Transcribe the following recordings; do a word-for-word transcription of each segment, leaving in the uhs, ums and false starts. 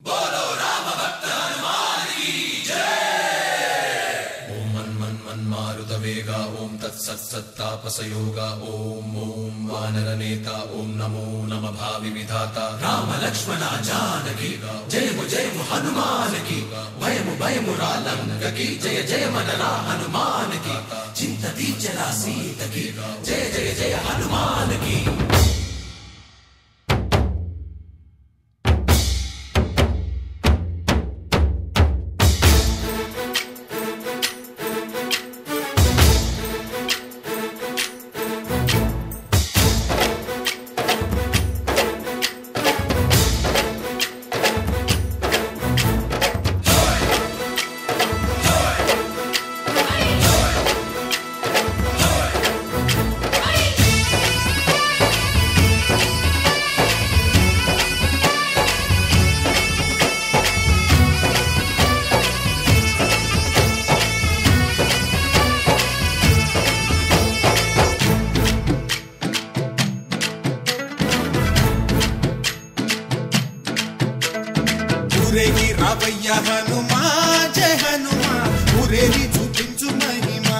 बोलो राम भक्त हनुमान की जय। ओम मन मन मन मारुत वेगा ओम तत्सत् सत्तापसयोगा ओम ओम वानर नेता ओम नमो नम भावि विधाता राम लक्ष्मण जानकी जय जय हनुमान की भयमु भयमु रालंक की जय जय मनरा हनुमान की चिंतती चला सीत की जय जय जय हनुमान की। ఊరేగి రావయ్య హనుమా జయ హనుమా ఊరేగి చూపించు మహిమా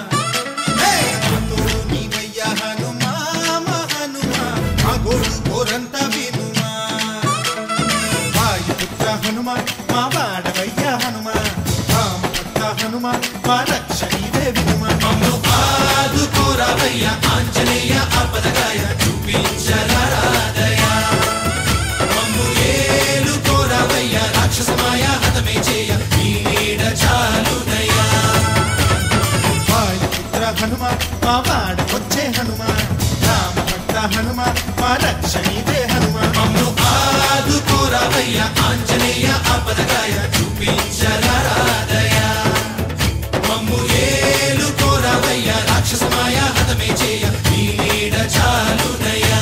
తోడు నీవయ్య హనుమా మా హనుమా మా గోడు కోరంత వినుమా వాయుపుత్ర హనుమా మా వాడవయ్య హనుమా రామభక్త హనుమా మా రక్షణీవే వినుమా మమ్ము ఆదుకోరావయ్య ఆంజనేయ ఆపదగాయ చూపించరాదయ మమ్ము ఏలుకోరావయ్య రాక్షసమాయ హతమే చేయ నీ నీడ చాలునయ్యా వాయుపుత్ర హనుమా మా వాడకొచ్చే హనుమా రామభక్త హనుమా మా రక్షణీవే హనుమా మమ్ము ఆదుకోరావయ్య ఆంజనేయ ఆపదగాయ చూపించరాదయ మమ్ము ఏలుకోరావయ్య రాక్షసమాయ హతమే చేయ నీ నీడ చాలునయ్యా।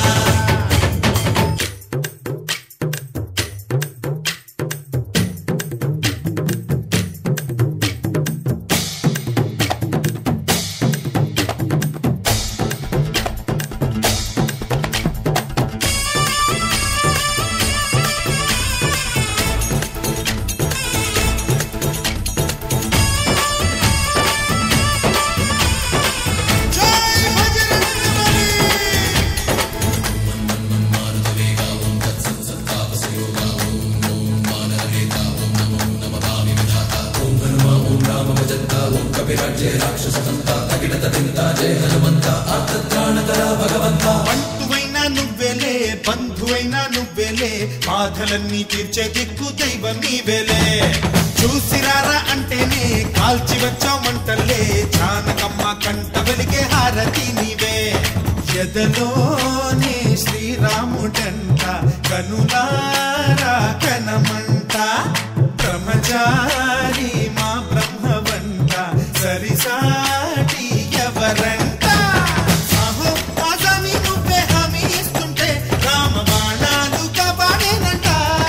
బంటువైనా నువ్వేలే బంధువైనా నువ్వేలే బాధలన్నీ తీర్చే దిక్కు దైవం నీవేలే చూసిరారా అంటేనే కాల్చి వచ్చామంటలే జానకమ్మ కంట వెలిగే హారతి నీవే ఎదలోనే శ్రీరాముడంట కనులారా కనమంట బ్రహ్మచారి మా బ్రహ్మవంట సరిసాటి ఎవరంట సాహో ఆజామి నువ్వే హామీ ఇస్తుంటే రామ బాణాలు కాపాడేనంట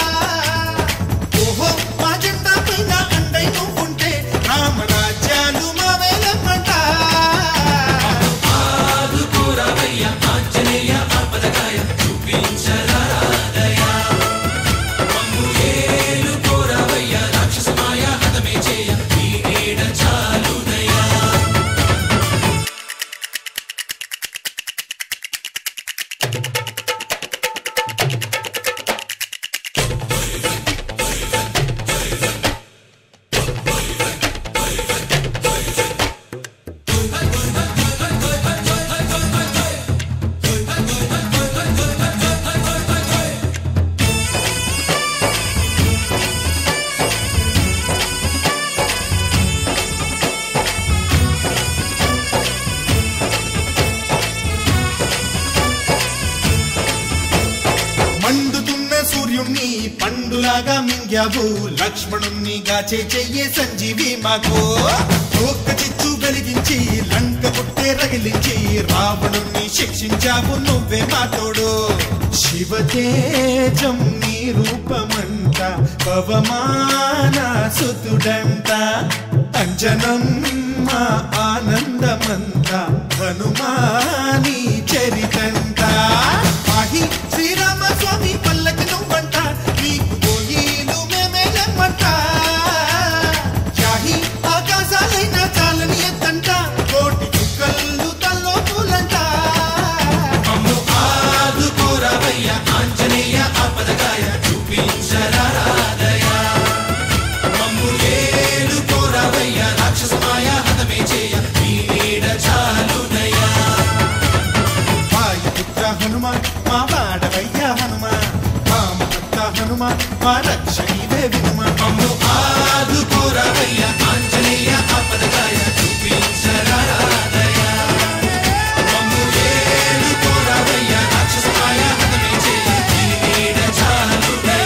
ఓహో మా జెండా పైన అండై నువ్వుంటే రామరాజ్యాలు మా వేలమ్మంట ఆదుకోరావయ్య ఆంజనేయ ఆపదగాయ చూపించరాదయ మమ్ము ఏలుకోరావయ్య రాక్షసమాయ హతమే చేయ నీ నీడ చాలునయ్యా। మండుతున్న సూర్యుణ్ణి పండులాగా మింగావు లక్ష్మణుణ్ణి గాచే చెయ్యే సంజీవి మాకు ఒక్క చిచ్చు వెలిగించి లంక పుట్టే రగిలించి రావణుణ్ణి శిక్షించావు నువ్వే మా తోడు శివతేజం నీ రూపమంట పవమాన సుతుడంట అంజనం మా ఆనందమంత హనుమాని చరితంట ఆహి శ్రీరామ స్వామి పల్లకి నువ్వంట నీకు పోయిలు మా రక్ష నీవే వినుమా. అమ్ము ఆదుకోరావయ్య ఆంజనేయ ఆపదకాయ చూపించరాదయ. అమ్ము ఏలుకోరావయ్య రాక్షసమాయ హతమే చేయ నీ నీడ చాలుదయ.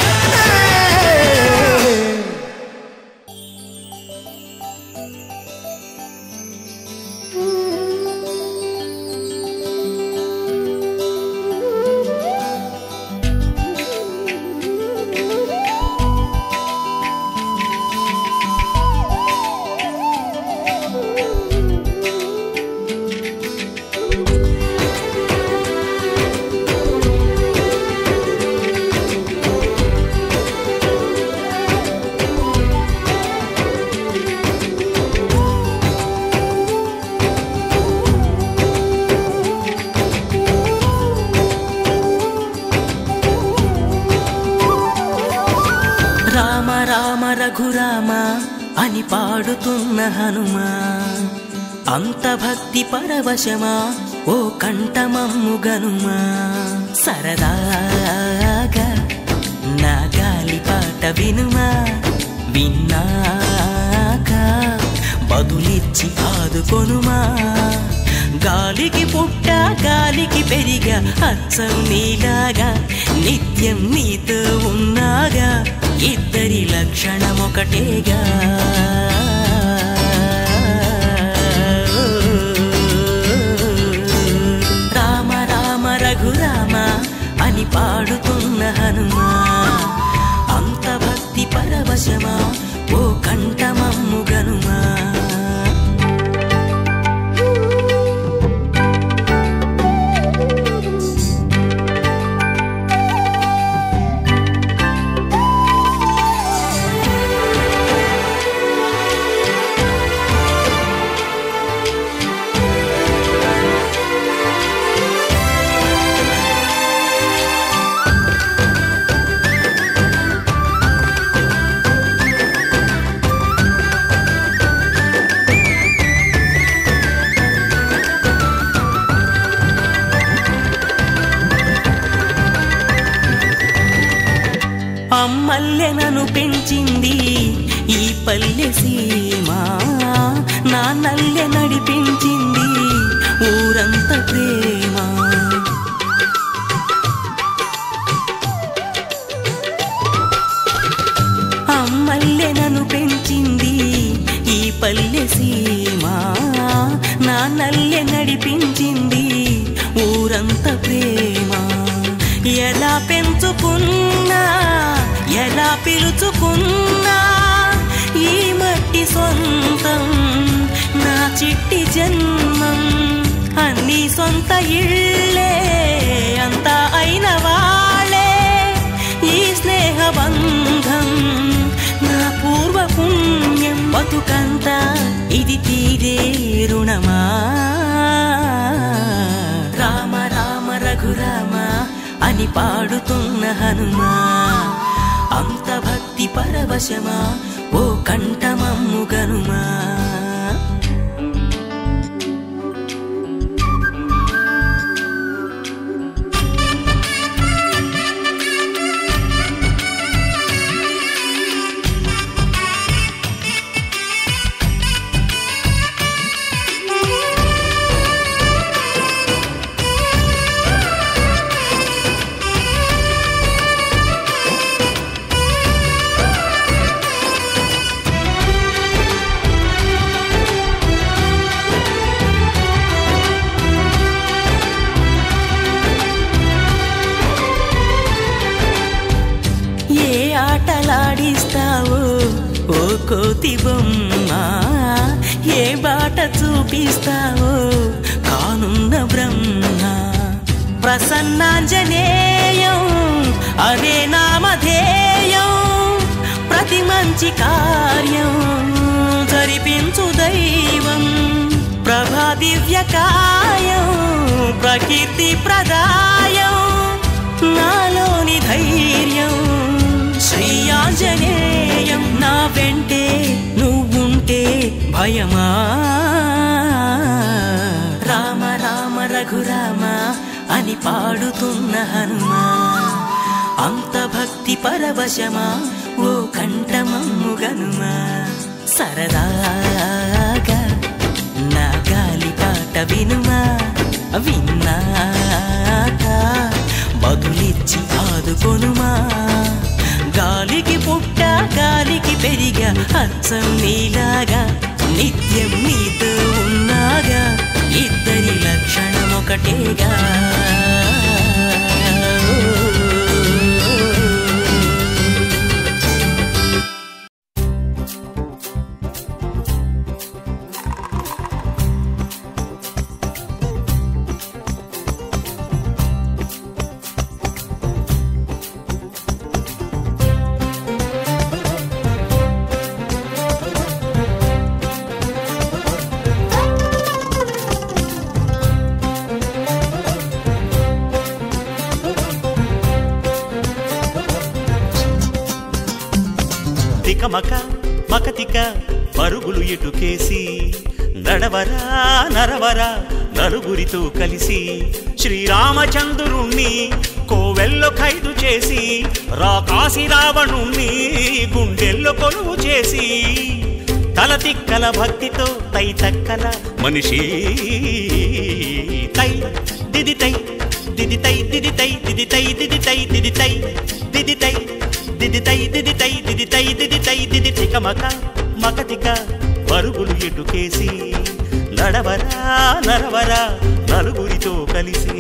రామ రామ రఘురామ అని పాడుతున్న హనుమా, అంత భక్తి పరవశమా ఓ కంఠమమ్ము గనుమా. సరదాగా నా గాలి పాట వినుమా, విన్నాక బదులిచ్చి ఆదుకొనుమా. గాలికి పుట్ట గాలికి పెరిగా అచ్చం నీలాగా నిత్యం నీతో ఉన్నాగా, ఇద్దరి లక్షణమొకటేగా. రామ రామ రఘురామ అని పాడుతున్న హనుమా, అంత భక్తి పరవశమా ఓ కంఠమమ్ము గనుమా. అమ్మల్లె నన్ను పెంచింది ఈ పల్లె సీమ, నాన్నల్లె నడిపించింది ఊరంత ప్రేమ. అమ్మల్లె నన్ను పెంచింది ఈ పల్లె సీమ, నాన్నల్లె నడిపించింది ఊరంత ప్రేమ. ఎలా పెంచుకున్నా ఎలా పిలుచుకున్నా ఈ మట్టి సొంతం నా చిట్టి జన్మం. అన్ని సొంత ఇళ్ళే అంతా అయిన వాళ్ళే ఈ స్నేహ బంధం నా పూర్వ పుణ్యం. బతుకంతా ఇది తీరే రుణమా. రామ రామ రఘురామ అని పాడుతున్న హనుమా, అంత భక్తి పరవశమా ఓ కంఠమమ్ము గనుమా. ఆటలాడిస్తావో ఓ కోతి బొమ్మ, ఏ బాట చూపిస్తావో కానున్న బ్రహ్మ. ప్రసన్నాంజనేయం అదే నామధేయం, ప్రతి మంచి కార్యం జరిపించు దైవం. ప్రభా దివ్యకాయం ప్రకీర్తి ప్రదాయం, నాలోని ధైర్యం శ్రీ ఆంజనేయం. నా వెంటే నువ్వుంటే భయమా. రామ రామ రఘురామ అని పాడుతున్న హనుమా, అంత భక్తి పరవశమా ఓ కంఠమమ్ముగనుమా సరదాగా నా గాలి పాట వినుమా విన్నాక బదులిచ్చి ఆదుకొనుమా గాలికి పుట్ట గాలికి పెరిగా అచ్చం నీలాగా నిత్యం నీతో ఉన్నాగా ఇద్దరి లక్షణం ఒకటేగా మక మకతిక పరుగులు ఎటుకేసి నడవరా నరవరా నలుగురితో కలిసి శ్రీరామచంద్రుణ్ణి కోవెల్లో ఖైదు చేసి రాకాసి రావణుణ్ణి గుండెల్లో కొలువు చేసి తల తిక్కల భక్తితో తై తక్కల మనిషి తై దిది తై దిది తై దిది తై దిది తై దిది తై దిది తై దిది తై దిది తై దిది తై దిది తై దిది తై దిది తిక మక మకతిక పరుగులు ఎటుకేసి నడవరా నరవరా నలుగురితో కలిసి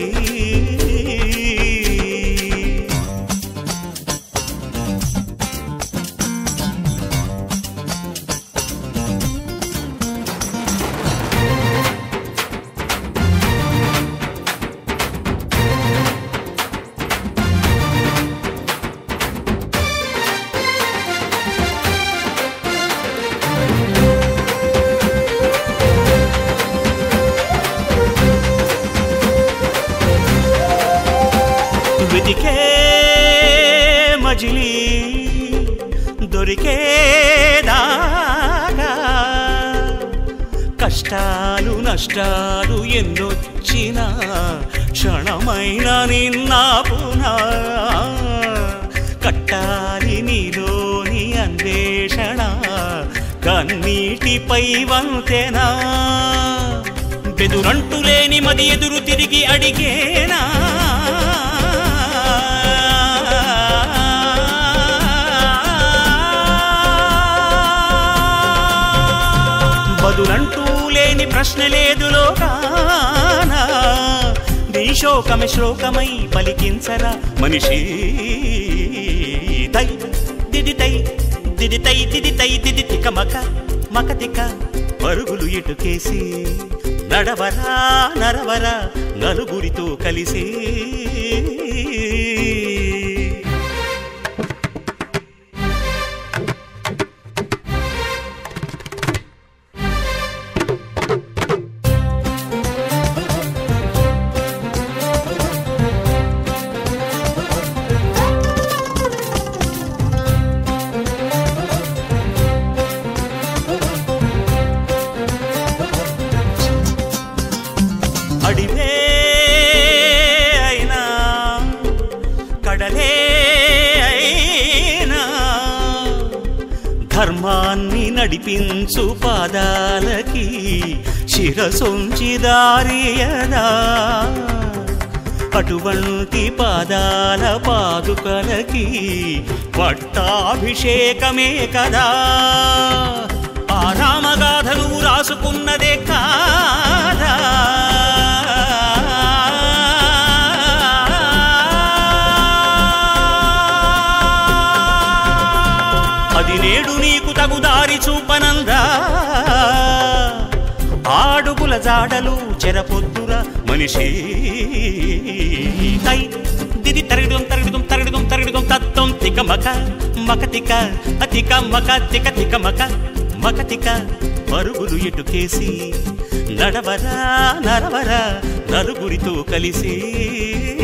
వెతికే మజిలీ దొరికే దాగా కష్టాలు నష్టాలు ఎన్నొచ్చినా క్షణమైన నిన్న పునా కట్టాలి నీలోని అన్వేషణ కన్నీటిపై వంతెనా బెదురంటూ లేని మది ఎదురు తిరిగి అడిగేనా బదులంటూ లేని ప్రశ్న లేదు లోకాన నీ శోకమే శ్లోకమై పలికించరా మనిషి తై దిది తై దిది తై దిది తై దిది తిక మక మకతిక పరుగులు ఎటుకేసి నడవరా నరవరా నలుగురితో కలిసి అడివే అయినా కడలే అయినా ధర్మాన్ని నడిపించు పాదాలకి శిరసొంచి దారియదా అటువంటి పాదాల పాదుకలకి పట్టాభిషేకమే కదా ఆ రామగాథను రాసుకున్నదే కాదా అది నేడు నీకు తగు దారి చూపనందా ఆడుగుల జాడలు చెరపొద్దుర మనిషి తై దిది తరగడం తరగడం తరగడం తరగడం తత్వం తిక మక మకతిక అతిక మక తిక తిక మక మకతిక పరుగులు ఎటుకేసి నడవరా నరవరా నలుగురితో కలిసి